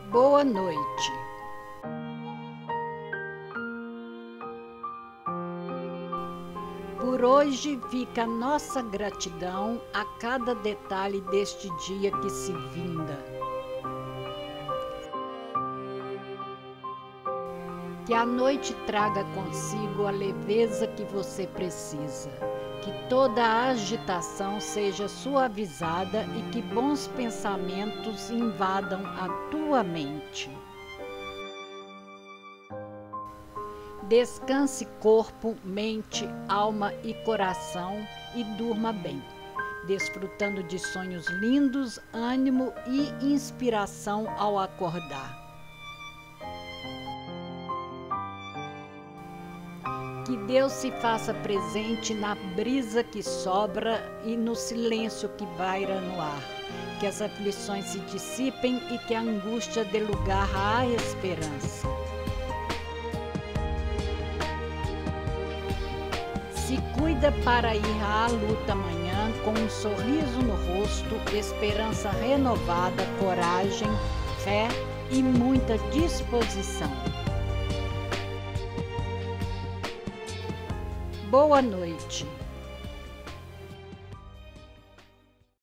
Boa noite. Por hoje fica a nossa gratidão a cada detalhe deste dia que se vinda. Que a noite traga consigo a leveza que você precisa, que toda a agitação seja suavizada e que bons pensamentos invadam a tua mente. Descanse corpo, mente, alma e coração e durma bem, desfrutando de sonhos lindos, ânimo e inspiração ao acordar. Que Deus se faça presente na brisa que sobra e no silêncio que paira no ar. Que as aflições se dissipem e que a angústia dê lugar à esperança. Se cuida para ir à luta amanhã com um sorriso no rosto, esperança renovada, coragem, fé e muita disposição. Boa noite.